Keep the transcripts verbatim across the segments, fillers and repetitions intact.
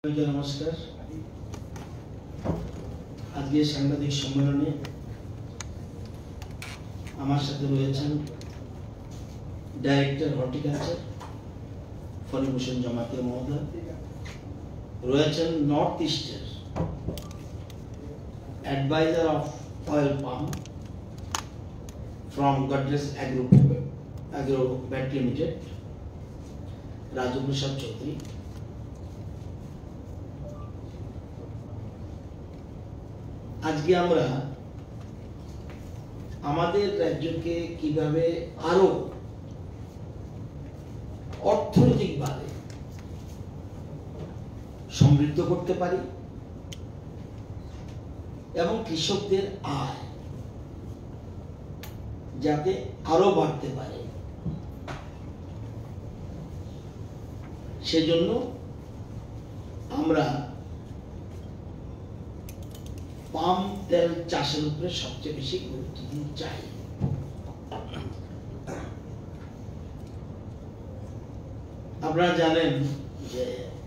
नमस्कार आज के सांबादिक सम्मेलने आमार साथे रयेछेन डायरेक्टर हर्टिकालचार फणिभूषण जमातिया महोदय रयेछेन north eastern adviser of oil palm from Godrej agro agro vet limited Raju Prasad Chaudhary आज के আমরা আমাদের রাজ্যকে কিভাবে আরো অর্থনৈতিকভাবে সমৃদ্ধ করতে পারি এবং কৃষকদের আয় যাতে আরো বাড়তে পারে সেজন্য আমরা पाम तेल चाषेर उपरे सबचेये बेशी गुरुत्व दिते चाই আপনারা জানেন যে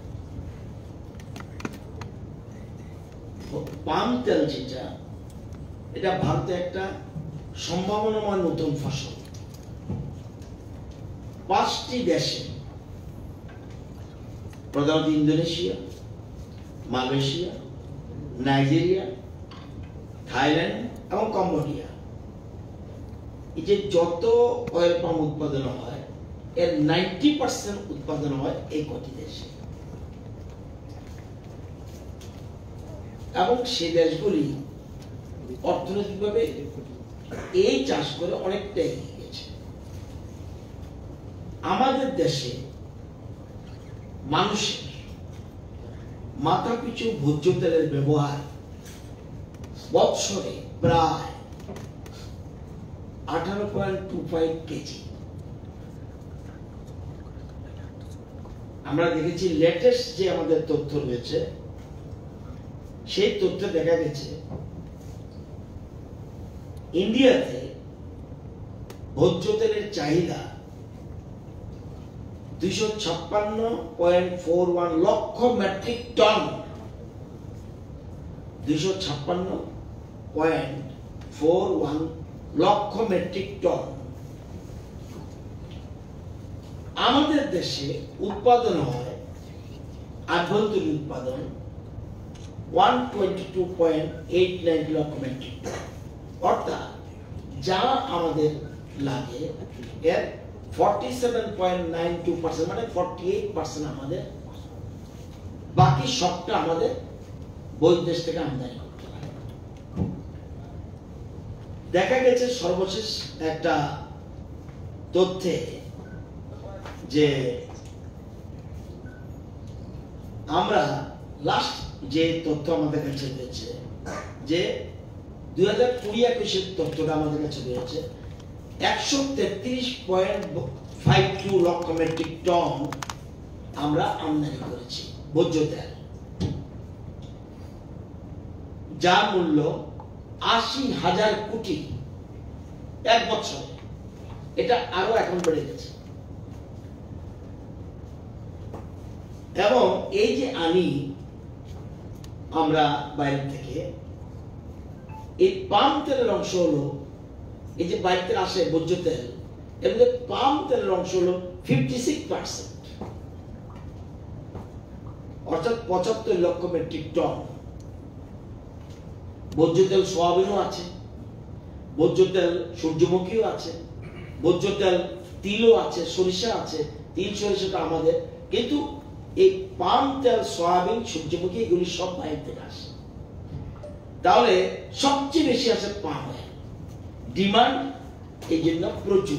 পাম তেল যেটা এটা ভারতে একটা সম্ভাবনাময় নতুন ফসল পাঁচটি দেশে প্রধানত ইন্দোনেশিয়া মালয়েশিয়া নাইজেরিয়া थाईलैंड और कम्बोडिया ये যত অয়েল পাম উৎপাদন হয় এর নব্বই পার্সেন্ট উৎপাদন হয় এই কটি দেশে এবং সেই দেশগুলি অর্থনৈতিকভাবে এই চাষ করে অনেকটা এগিয়ে গেছে আমাদের দেশে মানুষের মাথাপিছু ভোজ্য তেলের ব্যবহার বছরে প্রায় আঠারো পয়েন্ট টু ফাইভ কেজি আমরা দেখেছি লেটেস্ট যে আমাদের তথ্য রয়েছে সেই তথ্য দেখা গেছে ইন্ডিয়াতে ভোজ্য তেলের চাহিদা দুইশো ছাপ্পান্ন পয়েন্ট ফোর ওয়ান লক্ষ মেট্রিক টন দুইশো ছাপ্পান্ন পয়েন্ট ফোর ওয়ান লক্ষ মেট্রিক টন আমাদের দেশে উৎপাদন হয় আভ্যন্তরীণ উৎপাদন one twenty two point eight nine লক্ষ মেট্রিক টন অর্থাৎ যা আমাদের লাগে এর forty seven point nine two percent মানে ফর্টি এইট পার্সেন্ট আমাদের বাকি সবটা আমাদের বহির্দেশ থেকে আমদানি করতে হয় দেখা গেছে সর্বশেষ একটা তথ্যে যে আমরা লাস্ট যে তথ্য আমাদের কাছে রয়েছে যে দুই হাজার কুড়ি একুশের তথ্যটা আমাদের কাছে রয়েছে একশো তেত্রিশ পয়েন্ট ফাইভ টু লক্ষ মেট্রিক টন আমরা আমদানি করেছি ভোজ্য তেল যার মূল্য আশি হাজার কোটি এক বছরে এটা আরো এখন বেড়ে গেছে এবং এই যে আনি আমরা বাইরে থেকে এই পাম তেলের অংশ হলো এই যে বাইরে থেকে আসে ভোজ্য তেল এর মধ্যে পাম তেলের অংশ হলো ফিফটি সিক্স পার্সেন্ট অর্থাৎ পঁচাত্তর লক্ষ মেট্রিক টন ভোজ্য তেল সোয়াবিনও আছে ভোজ্য তেল সূর্যমুখীও আছে ভোজ্য তেল তিলও আছে সরিষা আছে তিল সরিষাটা আমাদের কিন্তু এই পাম তেল সোয়াবিন সূর্যমুখী এগুলি সব বাইরে থেকে আসে তাহলে সবচেয়ে বেশি আছে পাম অয়েল ডিমান্ড এই জন্য প্রচুর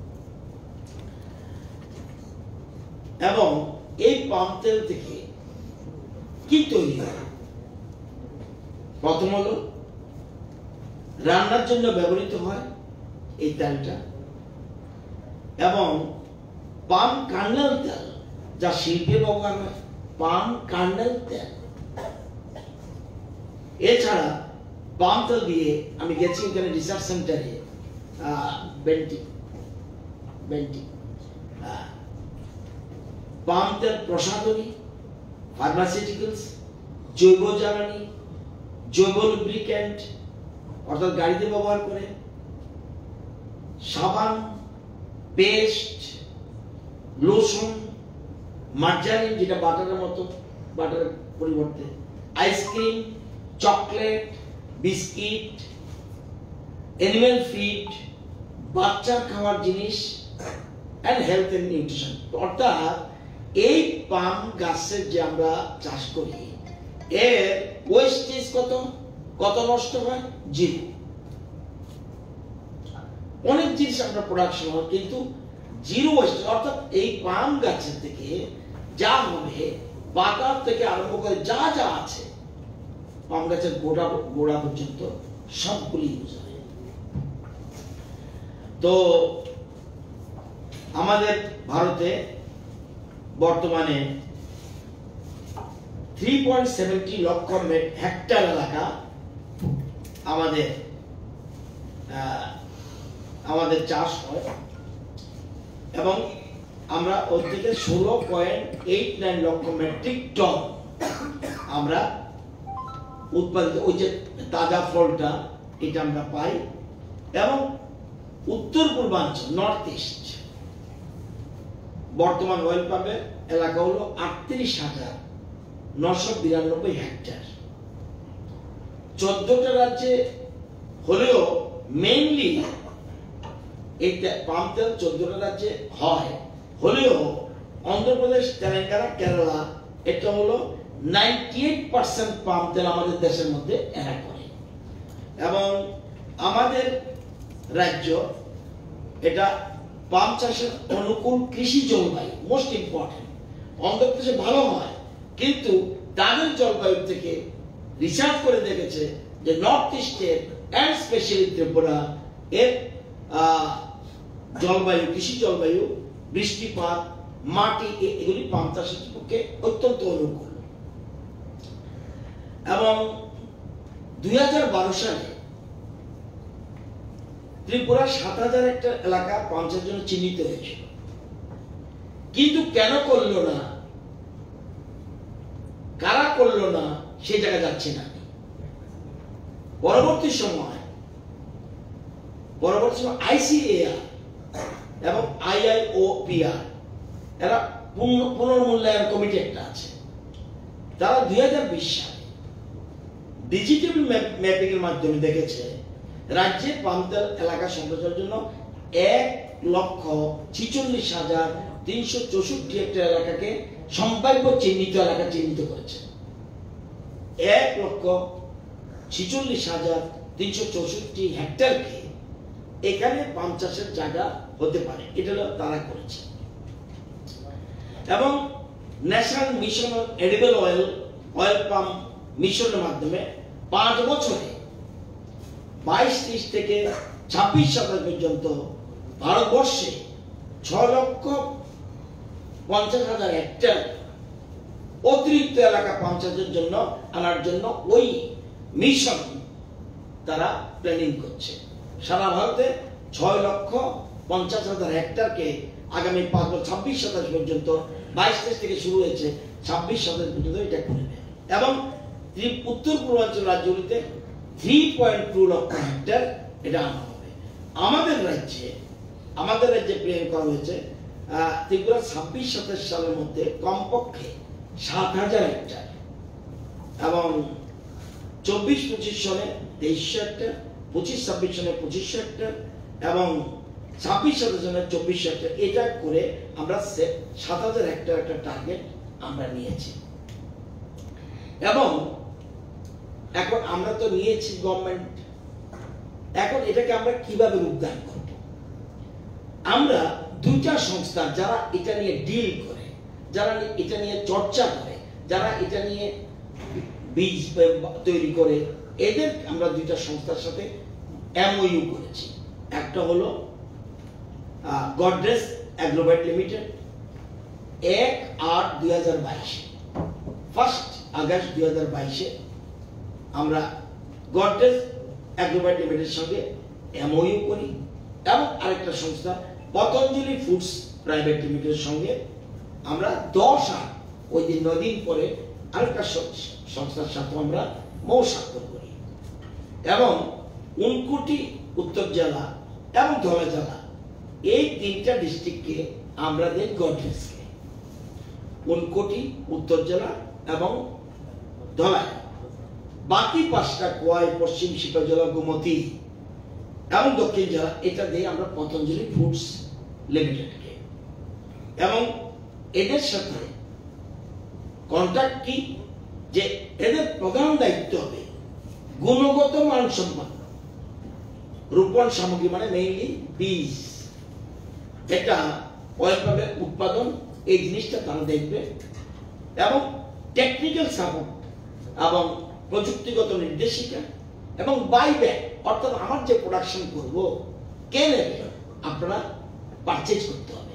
এবং এই পাম তেল থেকে কি তৈরি হয় প্রথম হলো রান্নার জন্য ব্যবহৃত হয় এই তেলটা এবং পাম কার্নেল তেল যা শিল্পে ব্যবহার হয় পাম কার্নেল তেল এছাড়া পাম তেল দিয়ে আমি গেছি এখানে রিসার্চ সেন্টারে বেন্টি বেন্টি পাম তেল প্রসাধনী ফার্মাসিউটিক্যালস, জৈব জ্বালানি, জৈব লুব্রিক্যান্ট অর্থাৎ গাড়িতে ব্যবহার করে, সাবান, পেস্ট, লোশন, মার্জারিন যেটা বাটারের মতো, বাটারের পরিবর্তে, ice cream, chocolate, biscuit, animal feed, বাচ্চার খাওয়ার জিনিস, এন্ড হেলথ এন্ড নিউট্রিশন। অর্থাৎ এই পাম গাছের যে আমরা চাষ করি এর ওয়েস্টেজ কত কত নষ্ট হয়? জিরো। অনেক জিনিস আমরা প্রোডাকশন হয় কিন্তু জিরো ওয়েস্ট। অর্থাৎ এই পাম গাছের থেকে যা হবে, বাটার থেকে আরম্ভ করে যা যা আছে পাম গাছের গোড়া গোড়া পর্যন্ত সবগুলি ইউজ হয়। তো আমাদের ভারতে বর্তমানে থ্রি পয়েন্ট সেভেন্টি লক্ষ হেক্টর এলাকা আমাদের আমাদের চাষ হয় এবং আমরা ওর থেকে ষোলো পয়েন্ট এইট নাইন লক্ষ মেট্রিক টন আমরা উৎপাদিত, ওই যে তাজা ফলটা এটা আমরা পাই। এবং উত্তর পূর্বাঞ্চল নর্থ ইস্ট বর্তমান অয়েল পাম্পের এলাকা হলো আটত্রিশ হাজার নশো বিরানব্বই হেক্টর। চোদ্দটা রাজ্যে হলেও মেইনলি এই পাম তেল চোদ্দটা রাজ্যে হয়, হলেও অন্ধ্রপ্রদেশ, তেলেঙ্গানা, কেরালা এটা হলো নাইনটি এইট পার্সেন্ট পাম তেল আমাদের দেশের মধ্যে এরা করে। এবং আমাদের রাজ্য এটা পাম চাষের অনুকূল কৃষি জলবায়ু, মোস্ট ইম্পর্টেন্ট। অন্ধ্রপ্রদেশে ভালো হয় কিন্তু তাদের জলবায়ু থেকে রিসার্চ করে দেখেছে যে নর্থ ইস্টের এন্ড স্পেশালি ত্রিপুরা এর জলবায়ু, কৃষি জলবায়ু, বৃষ্টিপাত, মাটি এগুলি পাম চাষের পক্ষে অত্যন্ত অনুকূল। এবং দুই হাজার বারো সালে ত্রিপুরা সাত হাজার একটা এলাকা পাম চাষের জন্য চিহ্নিত হয়েছিল, কিন্তু কেন করলো না, কারা করলো না সেই জায়গায় যাচ্ছে না। পরবর্তী সময় পরবর্তী সময় আইসিএআর এবং আইআইওপিআর এরা পুনর্মূল্যায়ন কমিটি একটা আছে, তারা দুই হাজার বিশ সালে ডিজিটাল ম্যাপিং এর মাধ্যমে দেখেছে রাজ্যে পাম তেল এলাকা সম্প্রসারণের জন্য এক লক্ষ ছিচল্লিশ হাজার তিনশো চৌষট্টি হেক্টর এলাকাকে সম্ভাব্য চিহ্নিত এলাকা চিহ্নিত করেছে। এক লক্ষ ছিচল্লিশ হাজার তিনশো চৌষট্টি হেক্টরকে এখানে পাম চাষের জায়গা হতে পারে, এটা তারা করেছে। এবং national mission on edible oil oil palm মিশনের মাধ্যমে পাঁচ বছরে বাইশ ত্রিশ থেকে ছাব্বিশ শতাংশ পর্যন্ত ভারতবর্ষে ছয় লক্ষ পঞ্চাশ হাজার হেক্টর অতিরিক্ত এলাকা পাম চাষের জন্য আনার জন্য ওই মিশন তারা প্ল্যানিং করছে। সারা ভারতে ছয় লক্ষ পঞ্চাশ হাজার হেক্টরকে আগামী পাঁচ বছর ছাব্বিশ শতাংশ পর্যন্ত, বাইশ তেইশ থেকে শুরু হয়েছে, ছাব্বিশ শতাংশ পর্যন্ত এটা করে দেবে। এবং উত্তর পূর্বাঞ্চল রাজ্যগুলিতে থ্রি পয়েন্ট টু লক্ষ হেক্টর এটা আনা হবে। আমাদের রাজ্যে আমাদের রাজ্যে প্ল্যান করা হয়েছে ত্রিপুরা ছাব্বিশ সাতাশ সালের মধ্যে কমপক্ষে সাত হাজার হেক্টর, এবং চব্বিশ পঁচিশ সনে তেইশশো হেক্টর, পঁচিশ ছাব্বিশ সনে পঁচিশশো হেক্টর এবং ছাব্বিশ সাতাশ সনে চব্বিশশো হেক্টর, এটা করে আমরা সাত হাজার হেক্টর একটা টার্গেট আমরা নিয়েছি। এবং এখন আমরা তো নিয়েছি গভর্নমেন্ট, এখন এটাকে আমরা কিভাবে রূপদান করব? আমরা দুইটা সংস্থা যারা এটা নিয়ে ডিল করে, যারা এটা নিয়ে চর্চা করে, যারা এটা নিয়ে বীজ তৈরি করে, এদের আমরা দুইটা সংস্থার সাথে এমওইউ করেছি। একটা হলো গডরেজ অ্যাগ্রোভেট লিমিটেড, এক আট দুই হাজার বাইশে ফার্স্ট আগস্ট দুই হাজার বাইশে আমরা গডরেজ অ্যাগ্রোভেট লিমিটেডের সঙ্গে এমওইউ করি। এবং আরেকটা সংস্থা পতঞ্জলি ফুডস প্রাইভেট লিমিটেডের সঙ্গে আমরা দশ আট ওই দিন নয় দিন পরে আরেকটা সংস্থার সাথে আমরা মৌ স্বাক্ষর করি এবং উনকোটি উত্তর জেলা এবং ধলাই জেলা এই তিনটা ডিস্ট্রিক্টকে আমরা দেই গডরেজকে। উনকোটি উত্তর জেলা এবং ধলাই, বাকি পাঁচটা কোয়াই, পশ্চিম সিপাহী জেলা, গোমতী এবং দক্ষিণ জেলা এটা দিয়ে আমরা পতঞ্জলি ফুডস লিমিটেডকে। এবং এদের সাথে কন্ট্রাক্ট কি যে এদের প্রধান দায়িত্ব হবে গুণগত মান সম্পন্ন রোপণ সামগ্রী, মানে মেইনলি বীজ, এটা অয়েলভাবে উৎপাদন, এই জিনিসটা তারা দেখবে এবং টেকনিক্যাল সাপোর্ট এবং প্রযুক্তিগত নির্দেশিকা এবং বাইব্যাক, অর্থাৎ আমার যে প্রোডাকশন করব কে নেবে, আপনারা পারচেজ করতে হবে,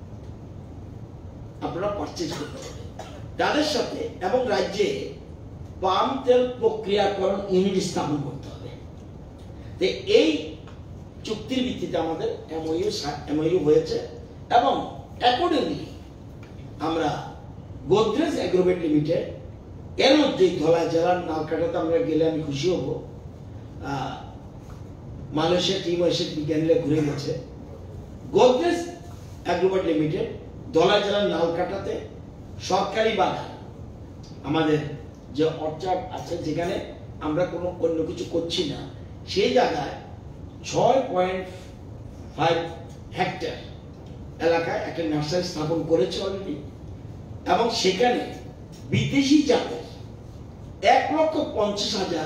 আপনারা পারচেজ করতে হবে তাদের সাথে। এবং রাজ্যে পাম তেল প্রক্রিয়াকরণ ইউনিট স্থাপন করতে হবে। তো এই চুক্তির ভিত্তিতে আমাদের এমওইউ এমওইউ হয়েছে এবং অ্যাকর্ডিংলি আমরা গোদরেজ অ্যাগ্রোভেট লিমিটেড এর মধ্যে ধলাই জেলার নালকাটাতে আমরা গেলে আমি খুশি হব। মালয়েশিয়া টিম এসে বিজ্ঞানীরা ঘুরে গেছে। গোদরেজ অ্যাগ্রোভেট লিমিটেড ধলাই জেলার নালকাটাতে সরকারি বাগান, আমাদের যে অর্চার্ড আছে যেখানে আমরা কোনো অন্য কিছু করছি না, সেই জায়গায় ছয় পয়েন্ট ফাইভ হেক্টর এলাকায় একটা নার্সারি স্থাপন করেছে অলরেডি এবং সেখানে বিদেশি জাতের এক লক্ষ পঞ্চাশ হাজার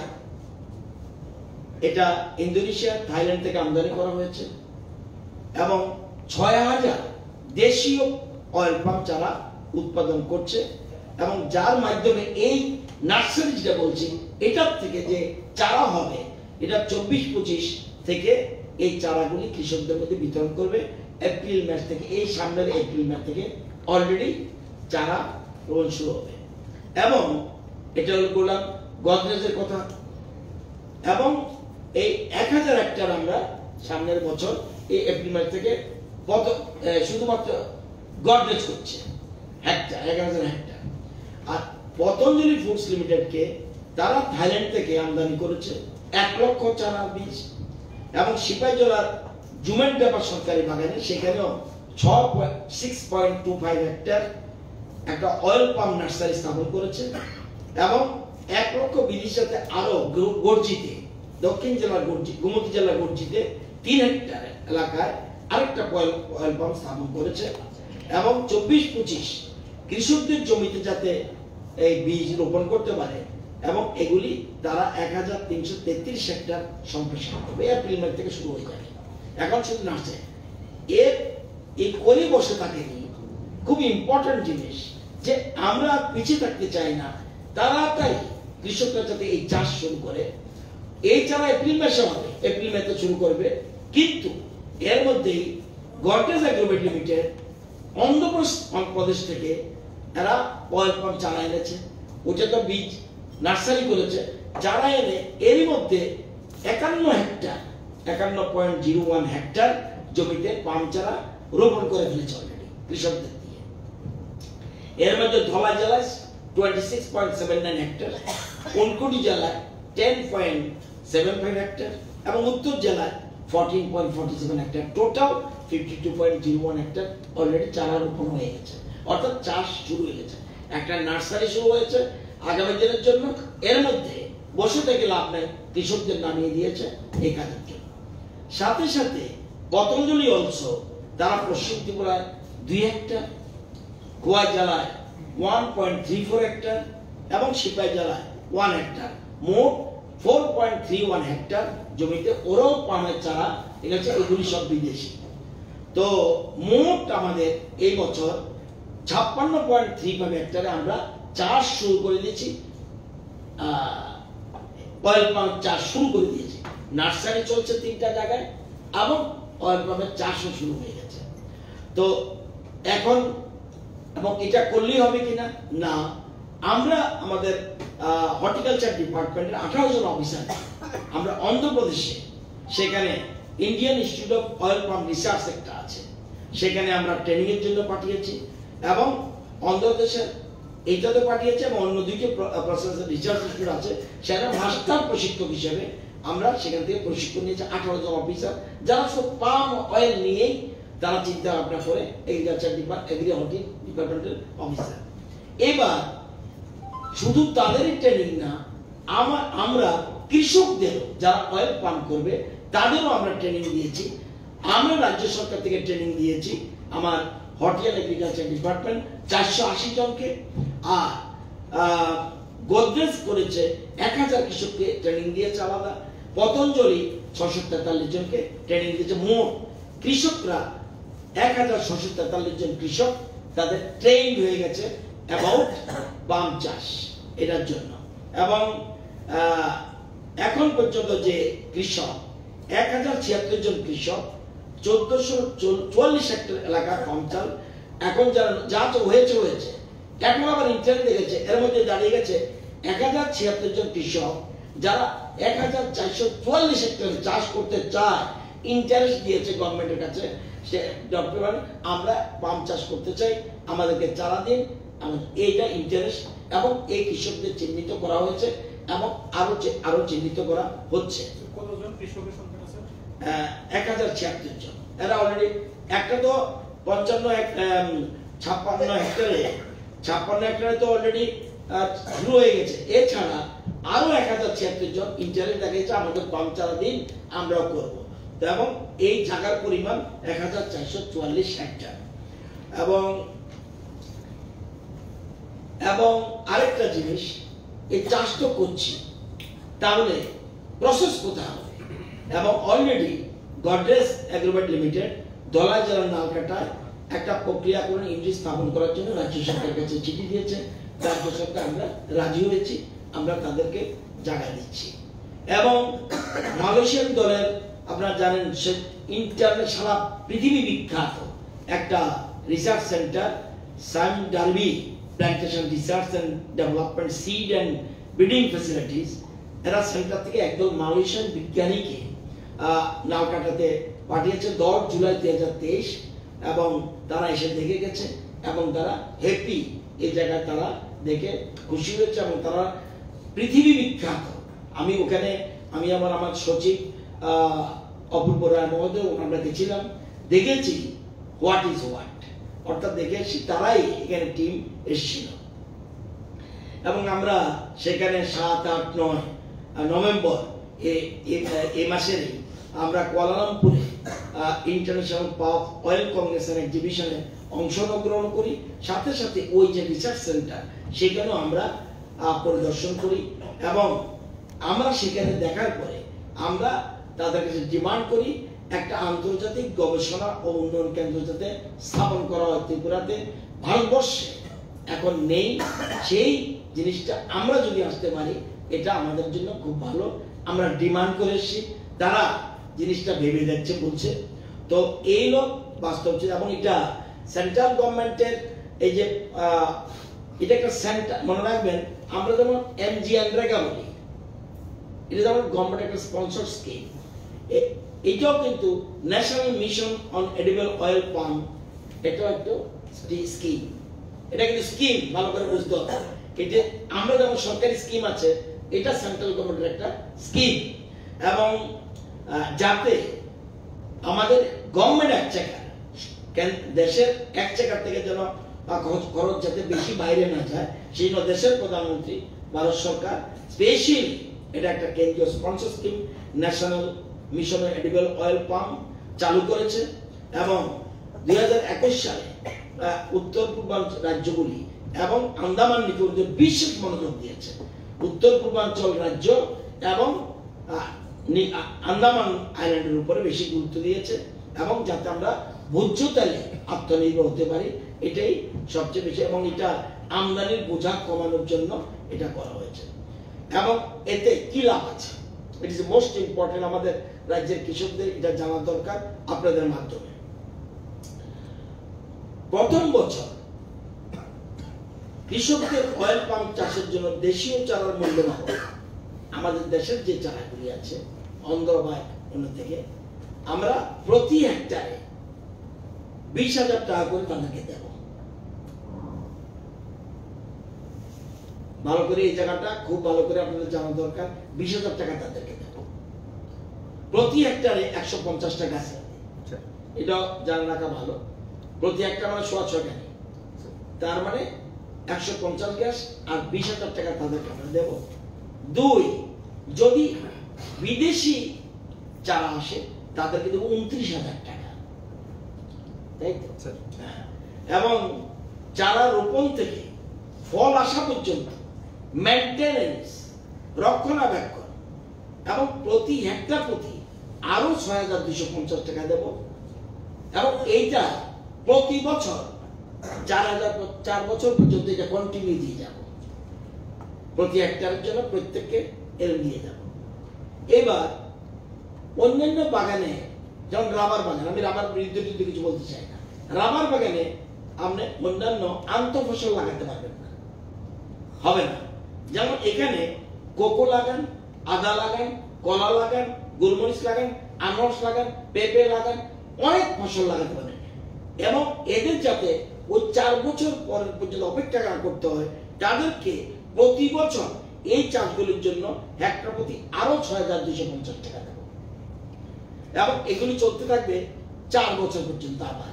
এটা ইন্দোনেশিয়া, থাইল্যান্ড থেকে আমদানি করা হয়েছে এবং ছয় হাজার দেশীয় অয়েল পাম চারা উৎপাদন করছে এবং যার মাধ্যমে এই নার্সারি যেটা বলছি এটার থেকে যে চারা হবে এটা চব্বিশ পঁচিশ থেকে এই চারাগুলি কৃষকদের মধ্যে বিতরণ করবে। এপ্রিল মাস থেকে, এই সামনের এপ্রিল মাস থেকে অলরেডি চারা রোপণ শুরু হবে এবং এটা বললাম গদরেজের কথা। এবং এই এক হাজার হেক্টর আমরা সামনের বছর এই এপ্রিল মাস থেকে শুধুমাত্র গডরেজ করছে হেক্টর, এক হাজার হেক্টর। আর পতঞ্জলি ফুডস লিমিটেডকে তারা থাইল্যান্ড থেকে আমদানি করেছে এক লক্ষ চারা বীজ এবং সিপাহী জেলার জুমেন্ট ব্যাপার সরকারি বাগানে সেখানেও six point two five hectare একটা অয়েল পাম নার্সারি স্থাপন করেছে এবং এক লক্ষ বিধির সাথে আরো গর্জিতে, দক্ষিণ জেলার গর্জি, গোমতী জেলার গর্জিতে তিন হেক্টর এলাকায় আরেকটা অয়েল পাম স্থাপন করেছে এবং চব্বিশ পঁচিশ কৃষকদের জমিতে যাতে এই বীজ রোপণ করতে পারে এবং এগুলি তারা এক হাজার তিনশো তেত্রিশ হেক্টর সম্প্রসারণ করবে। এপ্রিল মাস থেকে শুরু হয়ে যাবে। এখন শুধু নাচে এর এই করে বসে থাকেনি, খুব ইম্পর্টেন্ট জিনিস যে আমরা পিছিয়ে থাকতে চাই না, তাড়াতাড়ি কৃষকরা যাতে এই চাষ শুরু করে। এই চারা এপ্রিল মাসে হবে, এপ্রিল মাসে শুরু করবে, কিন্তু এর মধ্যেই গডরেজ অ্যাগ্রোভেট লিমিটেড অন্ধ্রপ্রদেশ থেকে এরা অয়েল পাম চারা এনেছে, ওটা তো বীজ নার্সারি করেছে, চারা এনে এরই মধ্যে একান্ন হেক্টর একান্ন পয়েন্ট জিরো ওয়ান হেক্টর জমিতে পাম চারা রোপণ করে ফেলেছে অলরেডি কৃষকদের দিয়ে। এর মধ্যে ধলাই জেলায় twenty six point seven nine hectare, Unakoti জেলায় ten point seven five hectare এবং উত্তর জেলায় fourteen point forty seven hectare, total fifty two point zero one hectare already চারা রোপণ হয়ে গেছে, অর্থাৎ চাষ শুরু হয়ে গেছে। একটা নার্সারি শুরু হয়েছে আগামী দিনের জন্য। এর মধ্যে বসে থেকে লাভ নেই, কৃষকদের নামিয়ে দিয়েছে এই কাজের জন্য। সাথে সাথে পতঞ্জলি অলসো তারা পশ্চিম ত্রিপুরায় দুই হেক্টর, খোয়াই জেলায় one point three four hectare এবং সিপাহী জেলায় ওয়ান হেক্টর, মোট four point three one hectare জমিতে ওরাও পামের চারা এনেছে। এগুলি সব বিদেশি। তো মোট আমাদের এই বছর ছাপ্পান্ন পয়েন্ট থ্রি ফাইভ হেক্টরে আমরা চাষ শুরু করে দিয়েছি, অয়েল পাম চাষ শুরু করে দিয়েছি। নার্সারি চলছে তিনটা জায়গায় এবং অয়েল পামের চাষও শুরু হয়ে গেছে। তো এখন এবং এটা করলেই হবে কিনা না, আমরা আমাদের হর্টিকালচার ডিপার্টমেন্টের আঠারো জন অফিসার আমরা অন্ধ্রপ্রদেশে, সেখানে Indian institute of oil palm research একটা আছে, সেখানে আমরা ট্রেনিং এর জন্য পাঠিয়েছি এবং অন্ধ্রপ্রদেশের এইটাতে পাঠিয়েছে এবং অন্য দুইটি প্রসেস রিসার্চ ইনস্টিটিউট আছে, সেটা মাস্টার প্রশিক্ষক হিসেবে আমরা সেখান থেকে প্রশিক্ষণ নিয়েছি আঠারো জন অফিসার, যারা সব পাম অয়েল নিয়েই তারা চিন্তা ভাবনা করে এগ্রিকালচার ডিপার্টমেন্ট এগ্রি হর্টি ডিপার্টমেন্টের অফিসার। এবার শুধু তাদেরই ট্রেনিং না, আমার আমরা কৃষকদের যারা অয়েল পাম্প করবে তাদেরও আমরা ট্রেনিং দিয়েছি। আমরা রাজ্য সরকার থেকে ট্রেনিং দিয়েছি আমার হর্টিকালচার এগ্রিকালচার ডিপার্টমেন্ট চারশো আশি জনকে, আর গোদরেজ করেছে এক হাজার কৃষককে ট্রেনিং দিয়েছে আলাদা, পতঞ্জলি ছশো তেতাল্লিশ জনকে ট্রেনিং দিয়েছে। মোট কৃষকরা এক হাজার ছশো তেতাল্লিশ জন কৃষক তাদের ট্রেন হয়ে গেছে অ্যাবাউট পাম চাষ এটার জন্য। এবং এখন পর্যন্ত যে কৃষক এক হাজার ছিয়াত্তর জন কৃষক চোদ্দশো চুয়াল্লিশ হেক্টর এলাকার পাম চাল এখন যারা যা তো হয়েছে হয়েছে এখন আবার ইন্টারেস্ট দেখেছে, এর মধ্যে দাঁড়িয়ে গেছে এক হাজার ছিয়াত্তর জন কৃষক যারা এক হাজার চারশো চুয়াল্লিশ হেক্টর চাষ করতে চায়, ইন্টারেস্ট দিয়েছে গভর্নমেন্টের কাছে, সে ডক্টর আমরা পাম চাষ করতে চাই, আমাদেরকে চারা দিন, এইটা ইন্টারেস্ট। এবং এই কৃষকদের চিহ্নিত করা হয়েছে এবং আরো আরো চিহ্নিত করা হচ্ছে। কতজন কৃষকের সংখ্যা আছে? এক হাজার ছিয়াত্তর জন। এরা অলরেডি একটা তো পঞ্চান্ন ছাপ্পান্ন হেক্টরে ছাপ্পান্ন হেক্টরে তো অলরেডি শুরু হয়ে গেছে। এছাড়া আরো এক হাজার ছিয়াত্তর জন ইন্টারেস্ট দেখিয়েছে আমাদের পাম চারা দিন, আমরাও করবো। এবং এই জায়গার পরিমাণ এক হাজার চারশো চুয়াল্লিশ হেক্টর। এবং এবং আরেকটা জিনিস, এই চাষ তো করছি, তাহলে প্রসেস কোথায় হবে? এবং already Godrej agrovet limited Dhalai জেলার নালকাটায় একটা প্রক্রিয়াকরণ ইউনিট স্থাপন করার জন্য রাজ্য সরকারের কাছে চিঠি দিয়েছে। রাজ্য সরকার আমরা রাজি হয়েছি, আমরা তাদেরকে জায়গা দিচ্ছি। এবং মালয়েশিয়ান দলের আপনারা জানেন সে ইন্টারনেট সারা পৃথিবী বিখ্যাত একটা research centre Sime Darby plantation research and development seed and breeding facilities, এরা সেন্টার থেকে একদল মালয়েশিয়ান বিজ্ঞানীকে নালকাটাতে পাঠিয়েছে দশ জুলাই দুই হাজার তেইশ। এবং তারা এসে দেখে গেছে এবং তারা হ্যাপি, এই জায়গায় তারা দেখে খুশি হয়েছে এবং তারা পৃথিবী বিখ্যাত। আমি ওখানে আমি আমার আমার সচিব অপূর্ব রায় মহোদয় আমরা গেছিলাম, দেখেছি হোয়াট ইজ হোয়াট, অর্থাৎ দেখেছি তারাই এখানে টিম এসেছিল। এবং আমরা সেখানে সাত আট নয় নভেম্বর এই মাসেরই আমরা কুয়ালালামপুরে ইন্টারন্যাশনাল পাওয়ার অয়েল কংগ্রেসের এক্সিবিশনে অংশগ্রহণ করি, সাথে সাথে ওই যে রিসার্চ সেন্টার সেখানেও আমরা পরিদর্শন করি। এবং আমরা সেখানে দেখার পরে আমরা তাদের কাছে ডিমান্ড করি একটা আন্তর্জাতিক গবেষণা ও উন্নয়ন কেন্দ্র যাতে স্থাপন করা হয় ত্রিপুরাতে। ভারতবর্ষে এখন নেই, সেই জিনিসটা আমরা যদি আসতে পারি এটা আমাদের জন্য খুব ভালো। আমরা ডিমান্ড করে এসেছি, তারা জিনিসটা ভেবে দেখছে বলছে। তো এই লোক বাস্তব ছিল। এবং এটা সেন্ট্রাল গভর্নমেন্টের এই যে এটা একটা সেন্টার, মনে রাখবেন আমরা যেমন এমজি এনরেগা বলি, এটা যেমন গভর্নমেন্ট একটা স্পন্সর স্কিম, এটাও কিন্তু national mission on edible oil palm, এটাও একটা স্কিম। এটা কিন্তু স্কিম, ভালো করে বুঝতে হবে। এটা আমরা যেমন সরকারি স্কিম আছে, এটা সেন্ট্রাল গভর্নমেন্টের একটা স্কিম। এবং যাতে আমাদের গভর্নমেন্ট একচাকার দেশের একচাকার থেকে যেন খরচ যাতে বেশি বাইরে না যায়, সেই জন্য দেশের প্রধানমন্ত্রী ভারত সরকার স্পেশালি এটা একটা কেন্দ্রীয় sponsor scheme national mission edible oil palm চালু করেছে। এবং দুই হাজার একুশ সালে উত্তর পূর্বাঞ্চল রাজ্যগুলি এবং আন্দামান নিকোবরে বিশেষ মনোযোগ দিয়েছে। উত্তর পূর্বাঞ্চল রাজ্য এবং আন্দামান আইল্যান্ডের উপরে বেশি গুরুত্ব দিয়েছে এবং যাতে আমরা ভোজ্য তেলে আত্মনির্ভর হতে পারি, এটাই সবচেয়ে বেশি। এবং এটা আমদানির বোঝা কমানোর জন্য এটা করা হয়েছে। এবং এতে কি লাভ আছে, ইট ইজ মোস্ট ইম্পর্টেন্ট, আমাদের রাজ্যের কৃষকদের এটা জানা দরকার আপনাদের মাধ্যমে। প্রথম বছর কৃষকদের অয়েল পাম চাষের জন্য দেশীয় চারার মূল্য না হবে, আমাদের দেশের যে চারাগুলি আছে অন্ধ্র বা অন্য থেকে, আমরা প্রতি হেক্টরে বিশ হাজার টাকা করে তাদেরকে দেব। ভালো করে এই জায়গাটা খুব ভালো করে আপনাদের জানা দরকার। বিশ হাজার টাকা তাদেরকে দেব প্রতি হেক্টারে একশো পঞ্চাশ টাকা আছে, এটা জানা রাখা ভালো। প্রতি হেক্টার মানে সোয়া ছয় টাকা, তার মানে একশো পঞ্চাশ গ্যাস আর বিশ হাজার টাকা তাদেরকে আমরা দেব। দুই, যদি বিদেশি চারা আসে তাদেরকে দেবো উনত্রিশ হাজার টাকা, তাই তো? এবং চারা রোপণ থেকে ফল আসা পর্যন্ত মেইনটেনেন্স, রক্ষণাবেক্ষণ এবং প্রতি হেক্টর প্রতি আরো ছয় হাজার দুইশো পঞ্চাশ টাকা দেব। এবং এইটা প্রতি বছর চার হাজার চার বছর পর্যন্ত এটা কন্টিনিউ দিয়ে যাব, প্রতি হেক্টরের জন্য প্রত্যেককে এর দিয়ে যাব। এবার অন্যান্য বাগানে, যেমন রাবার বাগান, আমি রাবার বিরুদ্ধে কিছু বলতে চাই না, রাবার বাগানে আপনি অন্যান্য আন্তঃ ফসল লাগাতে পারবেন না, হবে না। যেমন এখানে কোকো লাগান, আদা লাগান, কলা লাগান, গোলমরিচ লাগান, আনারস লাগান, পেঁপে লাগান, অনেক ফসল লাগাতে পারেন। এবং এদের যাতে ওই চার বছর পরের পর্যন্ত অপেক্ষা না করতে হয়, তাদেরকে প্রতি বছর এই চাষগুলির জন্য হেক্টর প্রতি আরো ছয় হাজার দুইশো পঞ্চাশ টাকা দেব। এবং এগুলি চলতে থাকবে চার বছর পর্যন্ত আবার।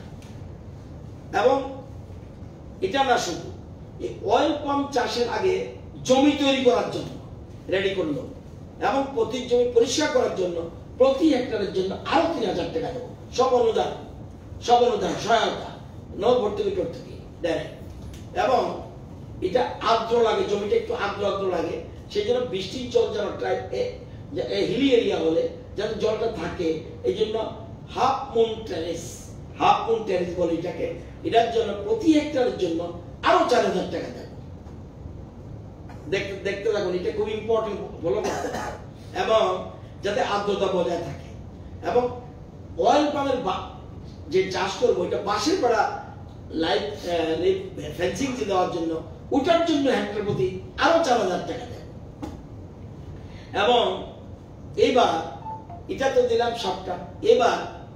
এবং এটা না শুধু এই অয়েল পাম্প চাষের আগে জমি তৈরি করার জন্য রেডি করলো, এবং প্রতি জমি পরিষ্কার করার জন্য প্রতি হেক্টরের জন্য আরো তিন হাজার টাকা দেবো, সব অনুদান, সব অনুদান সহায়তা, নো ভর্তুকি টর্তুকি ডাইরেক্ট। এবং এটা আর্দ্র লাগে, জমিটা একটু আর্দ্র আর্দ্র লাগে, সেই জন্য বৃষ্টির জল যেন হিলি এরিয়া হলে যেন জলটা থাকে, এই জন্য half moon terrace, half moon terrace বলে এটাকে। এটার জন্য প্রতি হেক্টরের জন্য আরো চার হাজার টাকা দেবো। দেখতে দেখতে থাকুন, এটা খুব ইম্পর্টেন্ট, ফলো করতে হবে। এবং যাতে আর্দ্রতা বজায় থাকে। এবং অয়েল পামের যে চাষ করবো, এটা বাঁশের বেড়া লাইট ফেন্সিং দেওয়ার জন্য, ওটার জন্য হেক্টর প্রতি আরো চার হাজার টাকা দেব। এবং এবার এটা তো দিলাম সবটা। এবার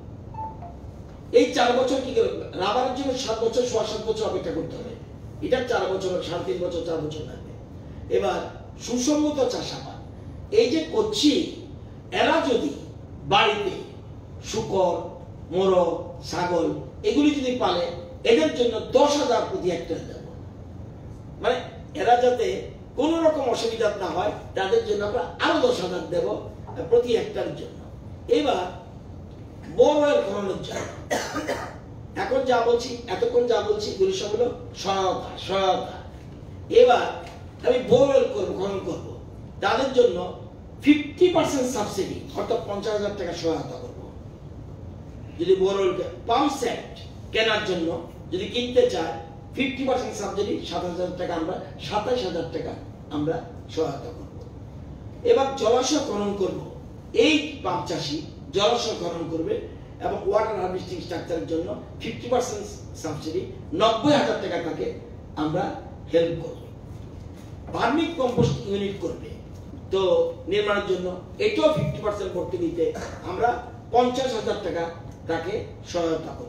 এই চার বছর কি করে, রাবারের জন্য সাত বছর সোয়া সাত বছর অপেক্ষা করতে হবে, এটা চার বছর, সাড়ে তিন বছর, চার বছর লাগবে। এবার সুসংগত চাষাবাদ এই যে করছি, এরা যদি বাড়িতে শুকর, মোরগ, ছাগল এগুলি যদি পালে, এদের জন্য দশ হাজার প্রতি হেক্টর দেব। মানে এরা যাতে কোন রকম অসুবিধা না হয়, তাদের জন্য আমরা আরো দশ হাজার দেব প্রতি হেক্টরের জন্য। এবার বোরওয়েল খননের জন্য এখন যা বলছি, এতক্ষণ যা বলছি, এগুলি সব হলো সহায়তা, সহায়তা। এবার আমি বোরওয়েল করবো, খনন করবো, তাদের জন্য ফিফটি পার্সেন্ট সাবসিডি, অর্থাৎ পঞ্চাশ হাজার টাকা সহায়তা করবো। যদি বোরওয়েল পাম্প সেট কেনার জন্য যদি কিনতে চায়, ফিফটি পার্সেন্ট সাবসিডি, সাত হাজার টাকা আমরা সাতাইশ হাজার টাকা আমরা সহায়তা করব। এবার জলাশয় খনন করব, এই পাম্প চাষি জলাশয় খনন করবে এবং ওয়াটার হারভেস্টিং স্ট্রাকচারের জন্য ফিফটি পার্সেন্ট সাবসিডি, নব্বই হাজার টাকা তাকে আমরা হেল্প করব। ভার্মি কম্পোস্ট ইউনিট করবে তো নির্মাণের জন্য, এটাও ফিফটি পার্সেন্ট ভর্তি দিতে আমরা পঞ্চাশ হাজার টাকা তাকে সহায়তা করব।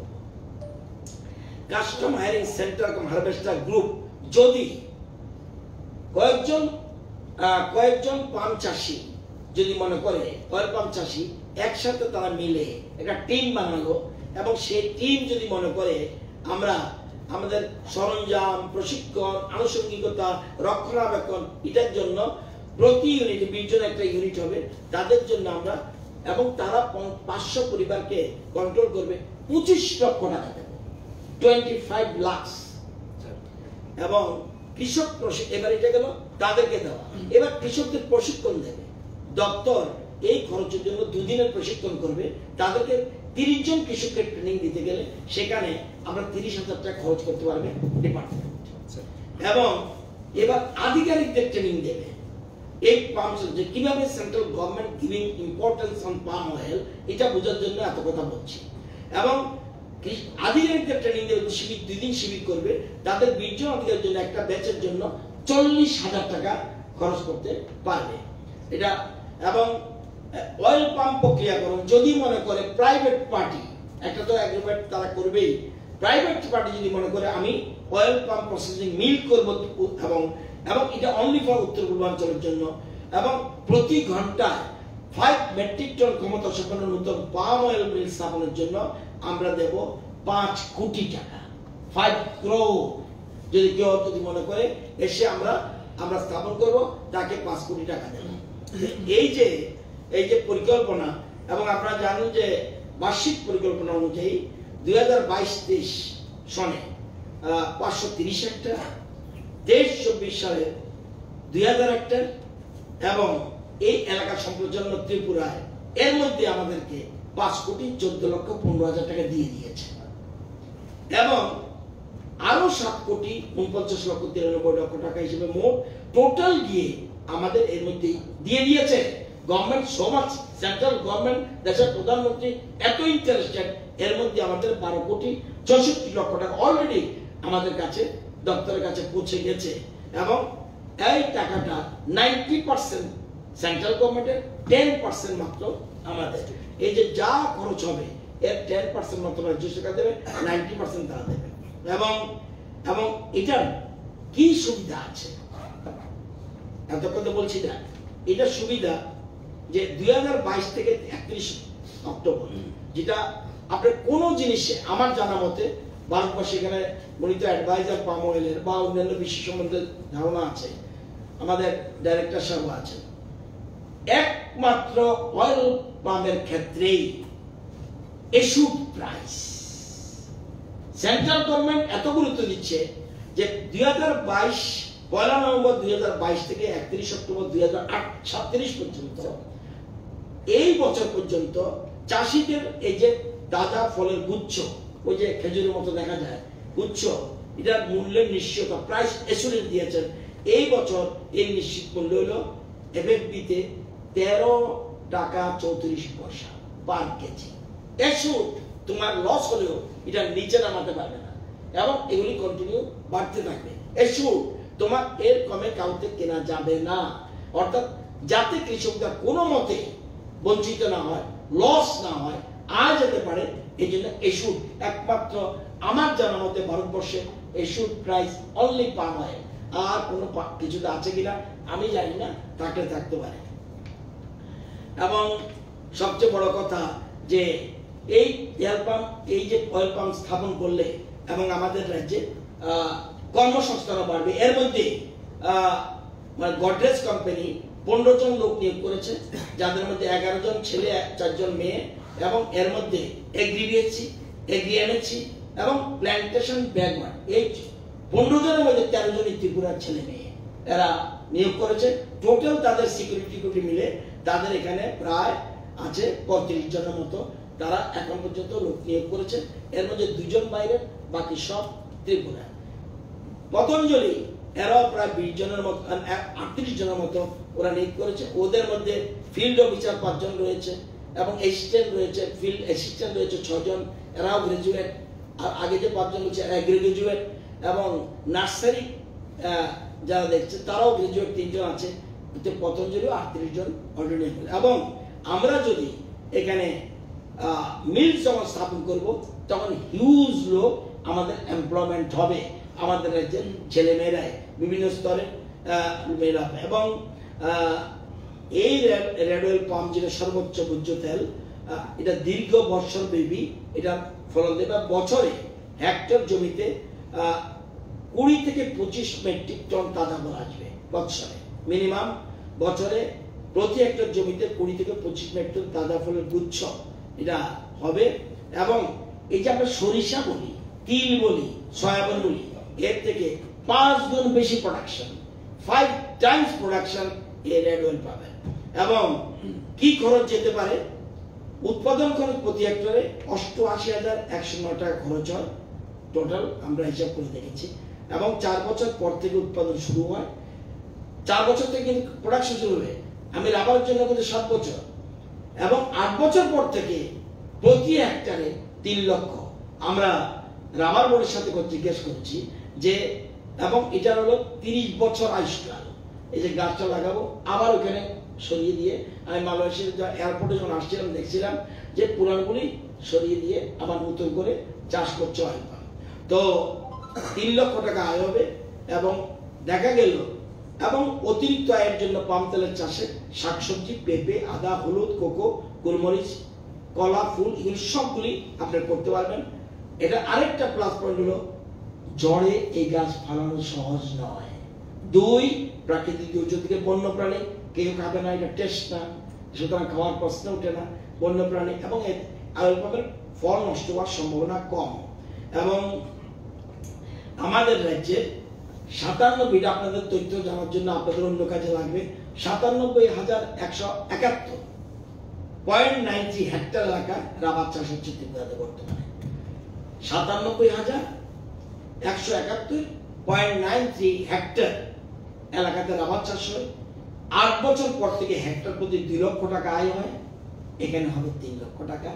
Custom hiring centre cum harvester group, যদি কয়েকজন কয়েকজন পাম চাষি যদি মনে করে, অয়েল পাম চাষি একসাথে তারা মিলে একটা টিম বানালো, এবং সেই টিম যদি মনে করে আমরা আমাদের সরঞ্জাম, প্রশিক্ষণ, আনুষঙ্গিকতা, রক্ষণাবেক্ষণ, এটার জন্য প্রতি ইউনিট বিশ জন একটা ইউনিট হবে, তাদের জন্য আমরা, এবং তারা পাঁচশো পরিবারকে কন্ট্রোল করবে, পঁচিশ লক্ষ টাকা দেব, টোয়েন্টি ফাইভ লাখ। এবং কৃষক, এবার এটা গেল তাদেরকে দেওয়া। এবার কৃষকদের প্রশিক্ষণ দেবে দপ্তর, এই খরচের জন্য দুদিনের প্রশিক্ষণ করবে, তাদেরকে তিরিশ জন কৃষককে ট্রেনিং দিতে গেলে সেখানে আমরা তিরিশ হাজার টাকা খরচ করতে পারবে ডিপার্টমেন্ট। এবং এবার আধিকারিকদের ট্রেনিং দেবে এই পাম, যে কিভাবে central government giving importance on palm oil, এটা বোঝার জন্য এত কথা বলছি। এবং আধিকারিকদের ট্রেনিং দেবে, শিবির দুই দিন শিবির করবে, তাদের বিশ জন আধিকারিকের জন্য একটা ব্যাচের জন্য চল্লিশ হাজার টাকা খরচ করতে পারবে এটা। এবং অয়েল পাম্প প্রক্রিয়াকরণ যদি মনে করে প্রাইভেট পার্টি, একটা তো এগ্রিমেন্ট তারা করবেই, প্রাইভেট পার্টি যদি মনে করে আমি অয়েল পাম্প প্রসেসিং মিল করব এবং এবং এটা অনলি ফর উত্তর পূর্বাঞ্চলের জন্য। এবং প্রতি ঘন্টায় ফাইভ মেট্রিক টন ক্ষমতা সম্পন্ন নতুন পাম অয়েল মিল স্থাপনের জন্য আমরা দেব পাঁচ কোটি টাকা, ফাইভ ক্রোর। যদি কেউ যদি মনে করে এসে আমরা আমরা স্থাপন করব, তাকে পাঁচ কোটি টাকা দেব। এই যে এই যে পরিকল্পনা, এবং আপনারা জানেন যে বার্ষিক পরিকল্পনা অনুযায়ী দুই হাজার বাইশ তেইশ সনে পাঁচশো তিরিশ হেক্টর, তেইশ চব্বিশ সালে দুই হাজার হেক্টর, এবং এই এলাকা সম্প্রচারণ ত্রিপুরায় এর মধ্যে আমাদেরকে পাঁচ কোটি চোদ্দ লক্ষ পনেরো হাজার টাকা দিয়ে দিয়েছে, এবং আরো সাত কোটি উনপঞ্চাশ লক্ষ তিরানব্বই লক্ষ টাকা হিসেবে মোট টোটাল দিয়ে আমাদের এর মধ্যে দিয়ে দিয়েছে government. So much central government, দেশের প্রধানমন্ত্রী এত ইন্টারেস্টেড, এর মধ্যে আমাদের বারো কোটি চৌষট্টি লক্ষ টাকা অলরেডি আমাদের কাছে দপ্তরের কাছে পৌঁছে গেছে। এবং এই টাকাটা নাইনটি পার্সেন্ট সেন্ট্রাল গভর্নমেন্টের, টেন পার্সেন্ট মাত্র আমাদের। এই যে যা খরচ হবে এর টেন পার্সেন্ট মাত্র রাজ্য সরকার দেবে, নাইনটি পার্সেন্ট তারা দেবে। এবং এবং এটার কি সুবিধা আছে এতক্ষণ তো বলছি না, এটা সুবিধা যে দুই হাজার বাইশ থেকে একত্রিশ অক্টোবর, যেটা আপনার কোনো জিনিসে আমার জানা মতে ভারতবর্ষে এখানে গণিত অ্যাডভাইজার পাম অয়েলের বা অন্যান্য বিষয় সম্বন্ধে ধারণা আছে, আমাদের ডাইরেক্টর সাহেব আছেন, একমাত্র অয়েল পামের ক্ষেত্রেই ইস্যুড প্রাইস সেন্ট্রাল গভর্নমেন্ট এত গুরুত্ব দিচ্ছে যে দুই হাজার বাইশ পয়লা নভেম্বর দুই হাজার বাইশ থেকে একত্রিশ অক্টোবর দুই হাজার সাতত্রিশ পর্যন্ত, এই বছর পর্যন্ত চাষিদের এই যে তাজা ফলের গুচ্ছ, ওই যে খেজুরের মতো দেখা যায় গুচ্ছ, এটার মূল্যের নিশ্চয়তা প্রাইস এসুরেন্স দিয়েছেন। এই বছর এই নিশ্চিত মূল্য হলো এফএফবিতে তেরো টাকা চৌত্রিশ পয়সা পার কেজি। এসুর তোমার লস হলেও এটা নিচে নামাতে পারবে না, এবং এগুলি কন্টিনিউ বাড়তে থাকবে। এসুর তোমার এর কমে কাউকে কেনা যাবে না, অর্থাৎ যাতে কৃষকরা কোনো মতে বঞ্চিত না হয়, লস না হয়, আয় যেতে পারে, এই জন্য এসুর একমাত্র আমার জানা মতে ভারতবর্ষে assure price only palm oil. আর কোনো কিছুতে আছে কিনা আমি জানি না, থাকলে থাকতে পারে। এবং সবচেয়ে বড় কথা যে এই তেল পাম্প, এই যে অয়েল পাম্প স্থাপন করলে এবং আমাদের রাজ্যে কর্মসংস্থান বাড়বে। এর মধ্যে গডরেজ কোম্পানি পনেরো জন লোক নিয়োগ করেছে, যাদের মধ্যে এগারো জন ছেলে, চারজন মেয়ে, এবং এর মধ্যে এগ্রিবিএসসি, এগ্রিএমএসসি এবং প্ল্যান্টেশন ব্যাকওয়ার্ড, এই পনেরো জনের মধ্যে তেরো জনই ত্রিপুরার ছেলে মেয়ে এরা নিয়োগ করেছে। টোটাল তাদের সিকিউরিটি কুটি মিলে তাদের এখানে প্রায় আছে পঁয়ত্রিশ জনের মতো, তারা এখন পর্যন্ত লোক নিয়োগ করেছে। এর মধ্যে দুজন বাইরের, বাকি সব ত্রিপুরা। পতঞ্জলি এরাও প্রায় বিশ জনের মতো, আটত্রিশ জনের মতো ওরা নিয়োগ করেছে। ওদের মধ্যে ফিল্ড অফিসার পাঁচজন রয়েছে, এবং অ্যাসিস্ট্যান্ট রয়েছে, ফিল্ড অ্যাসিস্ট্যান্ট রয়েছে ছজন, এরাও গ্রাজুয়েট। আর আগে যে পাঁচজন রয়েছে এরা গ্রাজুয়েট, এবং নার্সারি যারা দেখছে তারাও গ্রাজুয়েট তিনজন আছে। পতঞ্জলিও আটত্রিশ জন অলরেডি। এবং আমরা যদি এখানে মিল যখন স্থাপন করব, তখন হিউজ লোক আমাদের এমপ্লয়মেন্ট হবে, আমাদের রাজ্যের ছেলে মেয়েরাই বিভিন্ন স্তরে মেয়েরা। এবং এই রেড অয়েল পাম্প যেটা সর্বোচ্চ ভোজ্য তেল, এটা দীর্ঘ বছর ব্যাপী এটা ফলন দেবে। বছরে হেক্টর জমিতে কুড়ি থেকে পঁচিশ মেট্রিক টন তাজা ফল আসবে বছরে, মিনিমাম বছরে প্রতি হেক্টর জমিতে কুড়ি থেকে পঁচিশ মেট্রিক টন তাজা ফলের গুচ্ছ এটা হবে। এবং এই যে আমরা সরিষা বলি, তিল বলি, সয়াবিন বলি, এর থেকে পাঁচ গুণ বেশি প্রোডাকশন, ফাইভ টাইমস প্রোডাকশন এই রেড অয়েল পাবেন। এবং কি খরচ যেতে পারে? উৎপাদন খরচ প্রতি হেক্টরে অষ্টআশি হাজার একশো নয় টাকা খরচ হয় টোটাল, আমরা হিসাব করে দেখেছি। এবং চার বছর পর থেকে উৎপাদন শুরু হয়, চার বছর থেকে কিন্তু প্রোডাকশন শুরু হবে। আমি রাবারের জন্য কিন্তু সাত বছর, এবং আট বছর পর থেকে প্রতি হেক্টরে তিন লক্ষ। আমরা রাবার বোর্ডের সাথে জিজ্ঞেস করছি যে, এবং এটা হলো তিরিশ বছর আয়ুষ্কাল। এই যে গাছটা লাগাবো, আবার ওখানে সরিয়ে দিয়ে, আমি মালয়েশিয়ার এয়ারপোর্টে যখন আসছিলাম দেখছিলাম যে পুরানগুলি সরিয়ে দিয়ে আবার নতুন করে চাষ করছে অয়েল পাম। তো তিন লক্ষ টাকা আয় হবে। এবং দেখা গেল এবং অতিরিক্ত আয়ের জন্য পাম তেলের চাষে শাকসবজি, পেঁপে, আদা, হলুদ, কোকো, গোলমরিচ, কলা, ফুল এগুলি সবগুলি আপনি করতে পারবেন। এটা আরেকটা প্লাস পয়েন্ট হলো ঝড়ে এই গাছ ফলানো সহজ নয়। দুই, প্রাকৃতিক দুর্যোগ থেকে বন্য প্রাণী কেউ খাবে না, এটা টেস্ট না, সুতরাং খাওয়ার প্রশ্ন ওঠে না বন্য প্রাণী, এবং আউল পামের ফল নষ্ট হওয়ার সম্ভাবনা কম। এবং আমাদের রাজ্যে সাতানব্বইটা আপনাদের তথ্য জানার জন্য আপনাদের অন্য কাজে লাগবে, সাতানব্বই হাজার একশো একাত্তর পয়েন্ট নাইন থ্রি হেক্টর এলাকা রাবার চাষ হচ্ছে ত্রিপুরাতে বর্তমানে। সাতানব্বই হাজার একশো একাত্তর পয়েন্ট নাইন থ্রি হেক্টর এলাকাতে রাবার চাষ হয়। আট বছর পর থেকে হেক্টর প্রতি দুই লক্ষ টাকা আয় হয়, এখানে হবে তিন লক্ষ টাকা।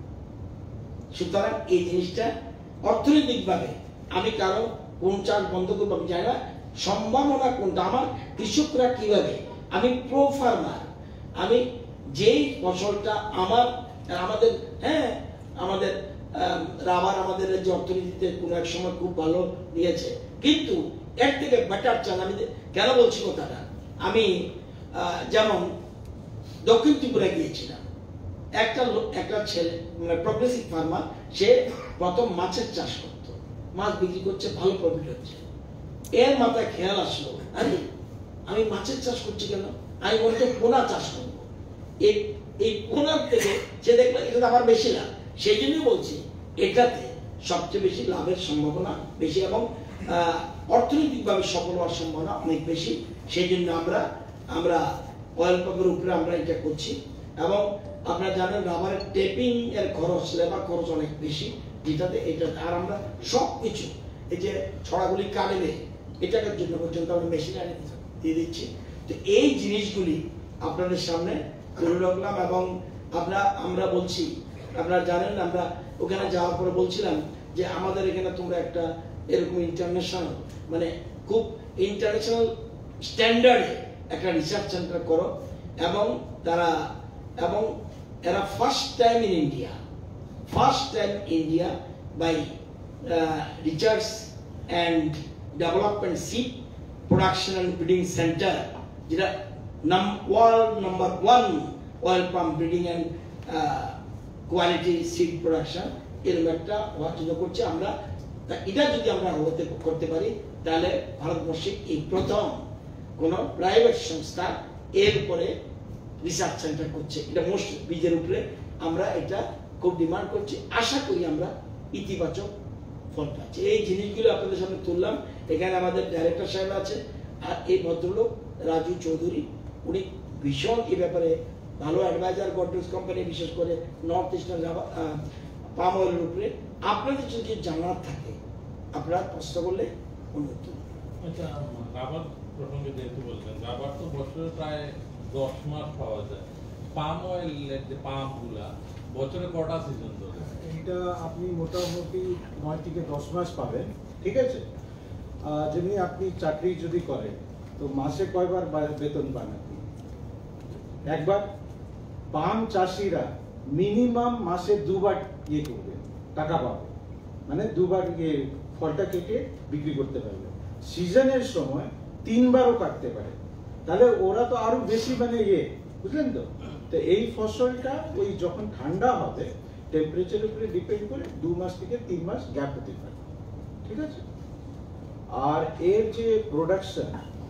সুতরাং এই জিনিসটা অর্থনৈতিকভাবে আমি কারো কোন চাষ বন্ধ করবো আমি জানি না, সম্ভাবনা কোনটা, আমার কৃষকরা কিভাবে, আমি প্রো ফার্মার, আমি যেই ফসলটা আমার আমাদের হ্যাঁ আমাদের রাবার আমাদের যে অর্থনীতিতে কোনো এক সময় খুব ভালো দিয়েছে, কিন্তু এর থেকে বেটার চান। আমি কেন বলছি কথাটা, আমি যেমন দক্ষিণ ত্রিপুরায় গিয়েছিলাম, একটা একটা ছেলে মানে প্রগ্রেসিভ ফার্মার, সে প্রথম মাছের চাষ করতো, মাছ বিক্রি করছে, ভালো প্রফিট হচ্ছে। এর মাথায় খেয়াল আসলো, আরে আমি মাছের চাষ করছি কেন, আমি বলতো পোনা চাষ করবো। এই এই পোনার থেকে সে দেখলো এটা আমার বেশি লাভ, সেই জন্যই বলছি এটাতে সবচেয়ে বেশি লাভের সম্ভাবনা বেশি এবং অর্থনৈতিকভাবে সফল হওয়ার সম্ভাবনা অনেক বেশি। সেই জন্য আমরা আমরা অয়েল পাম্পের উপরে আমরা এটা করছি। এবং আপনারা জানেন রাবারের টেপিং এর খরচ, লেবার খরচ অনেক বেশি, যেটাতে এটা আর আমরা সব কিছু এই যে ছড়াগুলি কাটবে এটার জন্য পর্যন্ত আমরা মেশিন আনি দিয়ে দিচ্ছি। তো এই জিনিসগুলি আপনাদের সামনে তুলে রাখলাম। এবং আমরা আমরা বলছি, আপনারা জানেন আমরা ওখানে যাওয়ার পরে বলছিলাম যে আমাদের এখানে তোমরা একটা এরকম ইন্টারন্যাশনাল মানে খুব ইন্টারন্যাশনাল স্ট্যান্ডার্ডে একটা রিসার্চ সেন্টার করো। এবং তারা এবং এরা first time in India first time India by research and development seed production and breeding centre, যেটা নাম ওয়ার্ল্ড নাম্বার ওয়ান অয়েল পাম্প breeding and quality seed production, এরকম একটা হওয়ার জন্য করছে আমরা। তা এটা যদি আমরা হতে করতে পারি তাহলে ভারতবর্ষে এই প্রথম কোনো প্রাইভেট সংস্থা এর উপরে রিসার্চ সেন্টার করছে। এটা মোস্ট বীজের উপরে আমরা এটা খুব ডিমান্ড করছি, আশা করি আমরা ইতিবাচক ফল পাচ্ছি। এই জিনিসগুলো আপনাদের সামনে তুললাম। এখানে আমাদের ডাইরেক্টর সাহেব আছে, আর এই ভদ্রলোক রাজু চৌধুরী, উনি ভীষণ এই ব্যাপারে ভালো অ্যাডভাইজার গডরেজ কোম্পানি, বিশেষ করে নর্থ ইস্টার্ন পাম অয়েলের উপরে। আপনাদের যদি জানার থাকে আপনারা প্রশ্ন করলে অনুরোধ। আচ্ছা, রাবার প্রসঙ্গে যেহেতু বলছেন, রাবার তো বছরে প্রায় দশ মাস পাওয়া যায়, পাম অয়েলের যে পাম গুলা বছরে কটা সিজন ধরে? এটা আপনি মোটামুটি নয় থেকে দশ মাস পাবেন, ঠিক আছে। যেমনি আপনি চাকরি যদি করেন তো মাসে কয়বার বেতন পান আপনি? একবার। পাম চাষিরা মিনিমাম মাসে দুবার ইয়ে করবে, টাকা পাবে, মানে দুবার ইয়ে ফলটা কেটে বিক্রি করতে পারবে। সিজনের সময় তিনবারও কাটতে পারে, তাহলে ওরা তো আরো বেশি মানে ইয়ে, বুঝলেন তো। তো এই ফসলটা ওই যখন ঠান্ডা হবে টেম্পারেচারের উপরে ডিপেন্ড করে দু মাস থেকে তিন মাস গ্যাপ হতে পারে, ঠিক আছে। আর এর যে production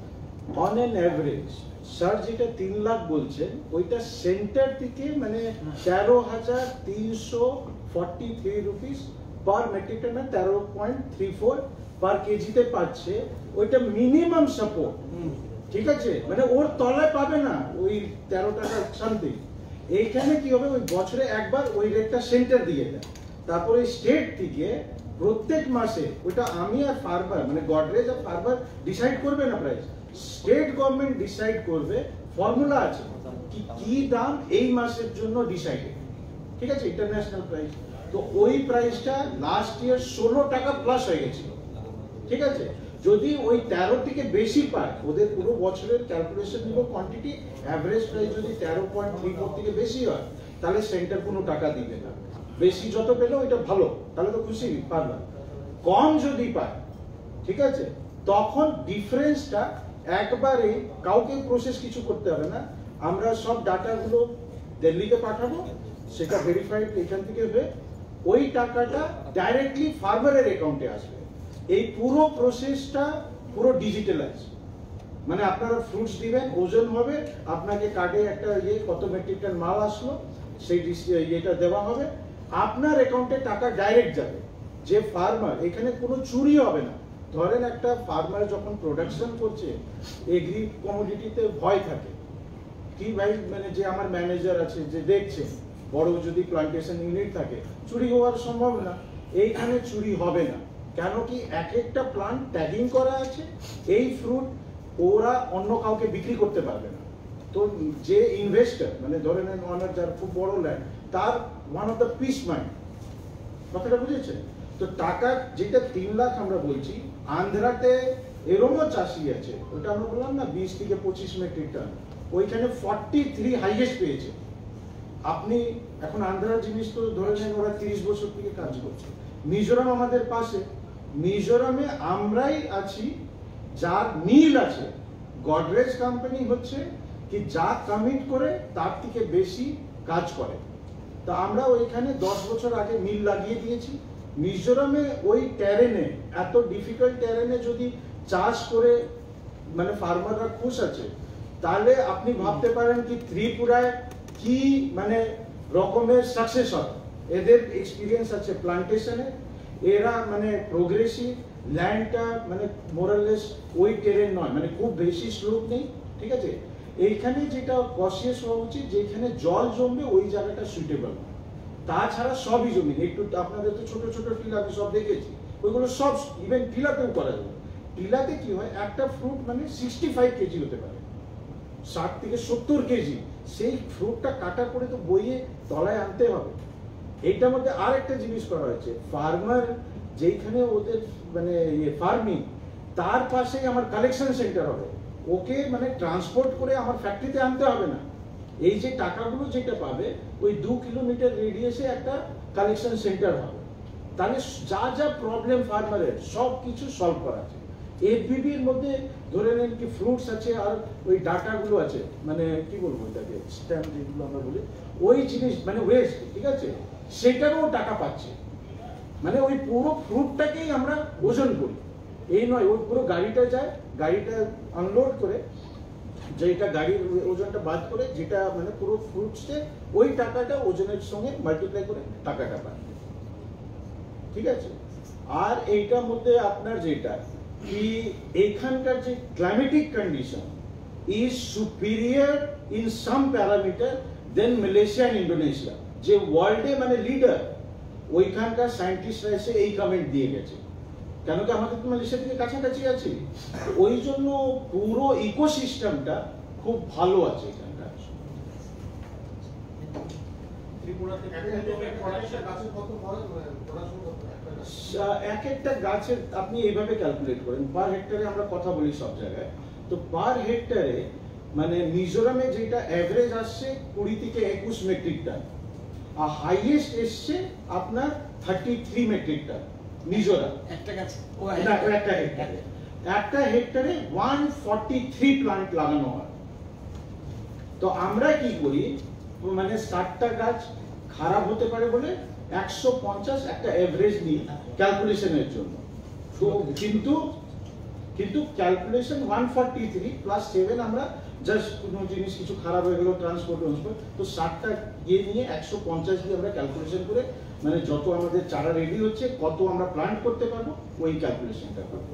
on an average, sir যেটা তিন লাখ বলছেন ওইটা সেন্টার থেকে মানে তেরো হাজার তিনশো forty three rupees per metric tonne, তেরো পয়েন্ট থ্রি ফোর পার কেজিতে পাচ্ছে। ওইটা মিনিমাম সাপোর্ট, ঠিক আছে, মানে ওর তলায় পাবে না ওই তেরো টাকা সামথিং। এইখানে কি হবে, ওই বছরে একবার ওই রেটটা সেন্টার দিয়ে দেয়, তারপরে স্টেট থেকে প্রত্যেক মাসে ওইটা আমি আর ফার্মার মানে গডরেজ আর ফার্মার ডিসাইড করবে না প্রাইস, স্টেট গভর্নমেন্ট ডিসাইড করবে, ফর্মুলা আছে কি কি দাম এই মাসের জন্য ডিসাইডেড, ঠিক আছে, ইন্টারন্যাশনাল প্রাইস। তো ওই প্রাইসটা লাস্ট ইয়ার ষোলো টাকা প্লাস হয়ে গেছিল, ঠিক আছে। যদি ওই তেরো থেকে বেশি পায়, ওদের পুরো বছরের ক্যালকুলেশন নিব কোয়ান্টিটি, অ্যাভারেজ প্রাইস যদি তেরো পয়েন্ট থ্রি ফোর থেকে বেশি হয় তাহলে সেন্টার কোনো টাকা দিবে না। বেশি যত পেলো ওইটা ভালো, তাহলে তো খুশি পারলাম। কম যদি পায়, ঠিক আছে, তখন ডিফারেন্সটা একবারে কাউকে প্রসেস কিছু করতে হবে না, আমরা সব ডাটাগুলো দিল্লিতে পাঠাবো, সেটা ভেরিফাইড এখান থেকে হয়ে ওই টাকাটা ডাইরেক্টলি ফার্মারের অ্যাকাউন্টে আসবে। এই পুরো প্রসেসটা পুরো ডিজিটালাইজ, মানে আপনারা ফ্রুটস দিবেন, ওজন হবে, আপনাকে কার্ডে একটা ইয়ে কত মেট্রিক টন মাল আসলো সেই ইয়েটা দেওয়া হবে, আপনার অ্যাকাউন্টে টাকা ডাইরেক্ট যাবে। যে ফার্মার, এখানে কোনো চুরি হবে না। ধরেন একটা ফার্মার যখন প্রোডাকশন করছে, এগ্রি কমোডিটিতে ভয় থাকে কি ভাই, মানে যে আমার ম্যানেজার আছে যে দেখছে, বড় যদি প্লান্টেশন ইউনিট থাকে চুরি হওয়ার সম্ভাবনা, এইখানে চুরি হবে না। কেন কি এক একটা প্লান্ট ট্যাগিং করা আছে, এই ফ্রুট ওরা অন্য কাউকে বিক্রি করতে পারবে না। তো যে ইনভেস্টর, মানে ধরে নেন অনার যার খুব বড় ল্যান্ড, তার one of the peace mind, কথাটা বুঝেছেন? তো টাকা যেটা তিন লাখ আমরা বলছি, আন্ধ্রাতে এরমও চাষি আছে, ওটা আমরা বললাম না বিশ থেকে পঁচিশ মেট্রিক টন, ওইখানে ফর্টি থ্রি হাইয়েস্ট পেয়েছে। আপনি এখন আন্ধ্রার জিনিস তো ধরে নেন ওরা তিরিশ বছর থেকে কাজ করছে। মিজোরাম আমাদের পাশে, মিজোরামে আমরাই আছি যার মিল আছে। গডরেজ কোম্পানি হচ্ছে কি যা কমিট করে তার থেকে বেশি কাজ করে। তা আমরা ওইখানে দশ বছর আগে মিল লাগিয়ে দিয়েছি। মিজোরামে ওই ট্যারেনে, এত ডিফিকাল্ট ট্যারেনে যদি চাষ করে মানে ফার্মাররা খুশ আছে, তাহলে আপনি ভাবতে পারেন কি ত্রিপুরায় কি মানে রকমের সাকসেস হবে। এদের এক্সপিরিয়েন্স আছে প্লান্টেশনে, এরা মানে প্রোগ্রেসিভ, ল্যান্ডটা মানে মোরাললেস ওই টেরেন নয়, মানে খুব বেশি স্লোপ নেই, ঠিক আছে। এইখানে যেটা কশিয়াস হওয়া উচিত, যেখানে জল জমবে ওই জায়গাটা সুইটেবল। তাছাড়া সবই জমি, একটু আপনাদের তো ছোট ছোট টিলা আমি সব দেখেছি, ওইগুলো সব ইভেন টিলাতেও করা যাবে। টিলাতে কি হয়, একটা ফ্রুট মানে সিক্সটি ফাইভ কেজি হতে পারে, ষাট থেকে সত্তর কেজি, সেই ফ্রুটটা কাটা করে তো বইয়ে তলায় আনতে হবে। এইটার মধ্যে আর একটা জিনিস করা হয়েছে, ফার্মার যেখানে ওদের মানে ফার্মিং, তার পাশেই আমার কালেকশন সেন্টার হবে, ওকে মানে ট্রান্সপোর্ট করে আমার ফ্যাক্টরিতে আনতে হবে না। এই যে টাকাগুলো যেটা পাবে, ওই দু কিলোমিটার রেডিয়াসে একটা কালেকশন সেন্টার হবে, তাহলে যা যা প্রবলেম ফার্মারের সব কিছু সলভ করা আছে। এফবিবির মধ্যে ধরে নেন কি ফ্রুটস আছে আর ওই ডাটাগুলো আছে, মানে কি বলবো এটাকে, স্ট্যাম্প যেগুলো আমরা বলি, ওই জিনিস মানে ওয়েস্ট, ঠিক আছে, সেটারও টাকা পাচ্ছে। মানে ওই পুরো ফ্রুটটাকেই আমরা ওজন করি, এই নয় ওই পুরো গাড়িটা যায়, গাড়িটা আনলোড করে যেটা গাড়ির ওজনটা বাদ করে, যেটা মানে পুরো ফ্রুটসে ওই টাকাটা ওজনের সঙ্গে মাল্টিপ্লাই করে টাকাটা পায়, ঠিক আছে। আর এইটার মধ্যে আপনার যেটা কি এইখানকার যে climatic condition is superior in some parameter than Malaysia and Indonesia, যে ওয়ার্ল্ডে মানে লিডার, ওইখানকার সায়েন্টিস্টরা এসে এই কমেন্ট দিয়ে গেছে। কেন কি আমাদের তো মালয়েশিয়া থেকে কাছাকাছি আছে, ওই জন্য পুরো ইকোসিস্টেমটা খুব ভালো আছে এখানকার। এক একটা গাছের আপনি এইভাবে ক্যালকুলেট করেন, পার হেক্টরে আমরা কথা বলি সব জায়গায়, তো পার হেক্টরে মানে মিজোরামে যেটা অ্যাভারেজ আসছে কুড়ি থেকে একুশ মেট্রিক টন, আর হাইয়েস্ট এসছে আপনার thirty three metric tonne Mizoram একটা গাছে, একটা হেক্টরে একটা হেক্টরে ওয়ান ফর্টি থ্রি প্লান্ট লাগানো হয়। তো আমরা কি করি, মানে ষাটটা গাছ খারাপ হতে পারে বলে একশো পঞ্চাশ একটা এভারেজ নিই ক্যালকুলেশনের জন্য। তো কিন্তু কিন্তু calculation one forty three plus seven আমরা জাস্ট কোনো জিনিস কিছু খারাপ হয়ে গেল ট্রান্সপোর্ট ট্রান্সপোর্ট তো ষাটটা গিয়ে নিয়ে একশো পঞ্চাশ দিয়ে আমরা ক্যালকুলেশন করে মানে যত আমাদের চারা রেডি হচ্ছে কত আমরা প্ল্যান্ট করতে পারবো ওই ক্যালকুলেশনটা করবো।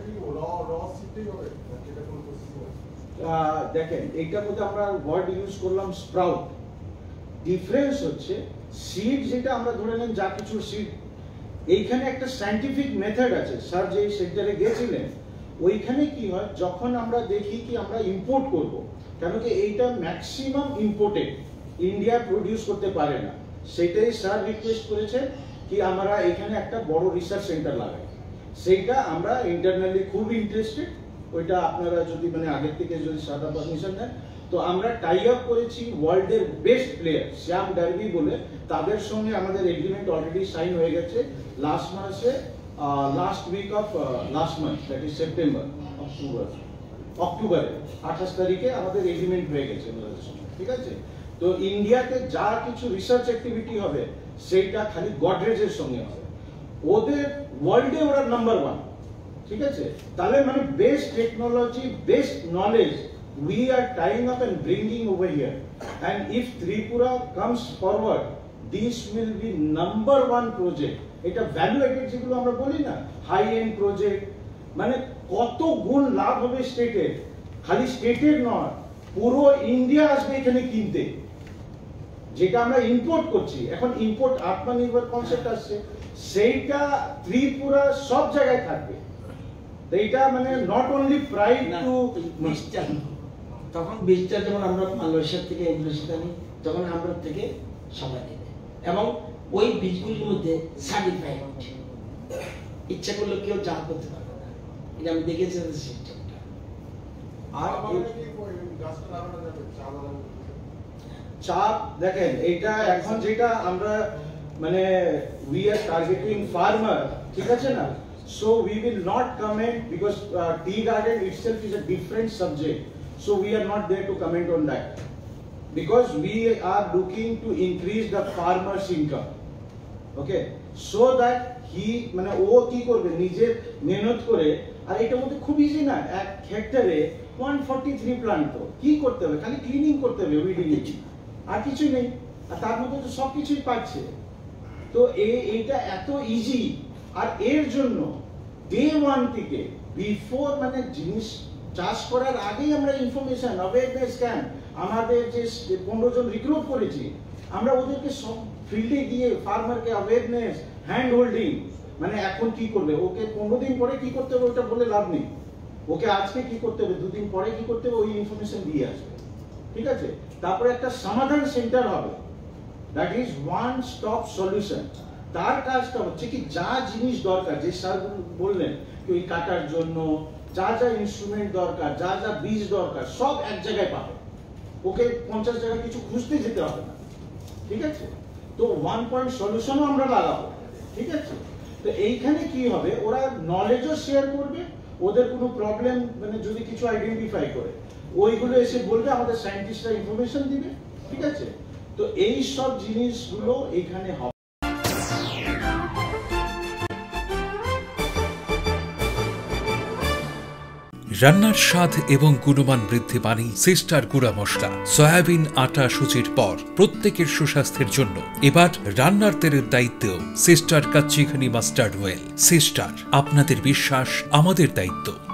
দেখেন এইটার মধ্যে আমরা ওয়ার্ড ইউজ করলাম স্প্রাউট। ডিফারেন্স হচ্ছে সিড যেটা আমরা ধরে নেন যা কিছু সিড, এইখানে একটা সায়েন্টিফিক মেথড আছে। স্যার যে সেন্টারে গেছিলেন ওইখানে কি হয়, যখন আমরা দেখি কি আমরা ইম্পোর্ট করব, কেন কি এইটা ম্যাক্সিমাম ইম্পোর্টেড, ইন্ডিয়া প্রডিউস করতে পারে না, সেটাই স্যার রিকোয়েস্ট করেছেন কি আমরা এখানে একটা বড় রিসার্চ সেন্টার লাগাই। সেইটা আমরা ইন্টারনালি খুব ইন্টারেস্টেড, ওইটা আপনারা যদি মানে আগের থেকে যদি সাদা পারমিশন দেন, তো আমরা টাই আপ করেছি ওয়ার্ল্ডের বেস্ট প্লেয়ার শ্যাম ডার্বি বলে, তাদের সঙ্গে আমাদের এগ্রিমেন্ট অলরেডি সাইন হয়ে গেছে লাস্ট মাসে, last week of last month, that is September October. অক্টোবরে আঠাশ তারিখে আমাদের এগ্রিমেন্ট হয়ে গেছে ওনাদের সঙ্গে, ঠিক আছে? তো ইন্ডিয়াতে যা কিছু রিসার্চ অ্যাক্টিভিটি হবে সেইটা খালি গডরেজের সঙ্গে হবে। ওদের ওয়ার্ল্ডে ওরা নাম্বার ওয়ান, ঠিক আছে? তাহলে মানে best technology, best knowledge we are tying up and bringing over here, and if Tripura comes forward, this will be number one project. এটা ভ্যালু এডেড যেগুলো আমরা বলি না, হাই এন্ড প্রজেক্ট, মানে কত গুণ লাভ হবে স্টেটের, খালি স্টেটের নয় পুরো ইন্ডিয়া আসবে এখানে কিনতে। যেটা আমরা ইম্পোর্ট করছি এখন, ইম্পোর্ট আত্মনির্ভর কনসেপ্ট আসছে, সেইটা ত্রিপুরা সব জায়গায় থাকবে। এইটা মানে not only pride to mister, তখন বীজটা যেমন আমরা মালয়েশিয়া থেকে ইন্দোনেশিয়া আনি, তখন আমরা থেকে সবাই নেবে, এবং ওই বীজগুলির মধ্যে সার্টিফাইড, ইচ্ছা করলে কেউ যা করতে পারবে না, এটা আমি দেখেছি সিস্টেমটা। আর চাপ দেখেন, এইটা এখন যেটা আমরা মানে উই আর টার্গেটিং ফার্মার, ঠিক আছে না? So we will not comment because uh, tea garden itself is a different subject. So we are not there to comment on that, because we are looking to increase the farmer's income, okay, so that he মানে ও কি করবে, নিজের মেহনত করে। আর এটার মধ্যে খুব easy না, এক হেক্টরে one forty-three প্লান্ট, তো কি করতে হবে, খালি ক্লিনিং করতে হবে, উইডিং, আর কিছু নেই, আর তার মধ্যে তো সব কিছুই পাচ্ছে। তো এইটা এত ইজি, আর এর জন্য ডে ওয়ান থেকে বিফোর মানে জিনিস চাষ করার আগেই আমরা ইনফরমেশন, অ্যাওয়ারনেস ক্যাম্প, আমাদের যে পনেরো জন রিক্রুট করেছি আমরা, ওদেরকে সব ফিল্ডে গিয়ে ফার্মারকে অ্যাওয়ারনেস, হ্যান্ড হোল্ডিং, মানে এখন কি করবে, ওকে পনেরো দিন পরে কি করতে হবে ওটা বলে লাভ নেই, ওকে আজকে কি করতে হবে, দুদিন পরে কি করতে হবে, ওই ইনফরমেশন দিয়ে আসবে, ঠিক আছে? তারপরে একটা সমাধান সেন্টার হবে, that is one stop solution. তার কাজটা হচ্ছে কি, যা জিনিস দরকার, যে স্যার বললেন কি ওই কাটার জন্য যা যা ইনস্ট্রুমেন্ট দরকার, যা যা বীজ দরকার, সব এক জায়গায় পাবে, ওকে পঞ্চাশ জায়গায় কিছু খুঁজতে যেতে হবে না, ঠিক আছে? তো ওয়ান পয়েন্ট সলিউশনও আমরা লাগাবো, ঠিক আছে? তো এইখানে কি হবে, ওরা নলেজও শেয়ার করবে, ওদের কোনো প্রবলেম মানে যদি কিছু আইডেন্টিফাই করে ওইগুলো এসে বলবে, আমাদের সায়েন্টিস্টরা ইনফরমেশন দিবে, ঠিক আছে? তো এই সব জিনিসগুলো এখানে হবে। রান্নার স্বাদ এবং গুণমান বৃদ্ধি পানি সিস্টার গুঁড়া মশলা, সয়াবিন আটা সুচির পর প্রত্যেকের সুস্বাস্থ্যের জন্য এবার রান্নার তেলের দায়িত্বেও sister Kachchi Ghani mustard oil. Sister, আপনাদের বিশ্বাস আমাদের দায়িত্ব।